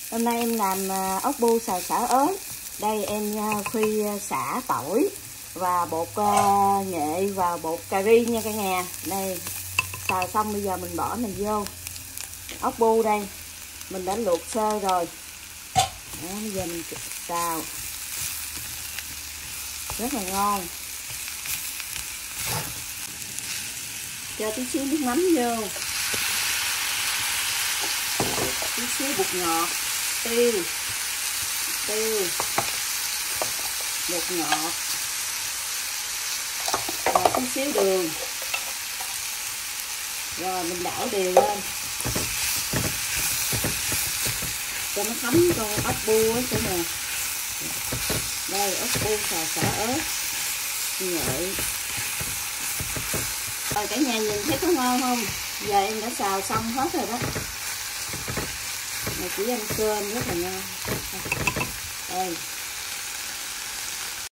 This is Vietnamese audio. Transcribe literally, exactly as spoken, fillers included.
Hôm nay em làm ốc bu xào xả ớt. Đây em phi xả tỏi và bột nghệ và bột cà ri nha cả nhà. Đây xào xong bây giờ mình bỏ này vô. Ốc bu đây mình đã luộc sơ rồi. Đó, bây giờ mình xào rất là ngon. Cho tí xíu nước mắm vô, tí xíu bột ngọt, tiêu tiêu bột ngọt và tí xíu đường, rồi mình đảo đều lên cho nó thấm con ốc bu á. Cái nè, đây ốc bu xào xả ớt nghệ. Rồi cả nhà nhìn thấy có ngon không? Giờ em đã xào xong hết rồi đó. Này chỉ ăn cơm rất là ngon. Đây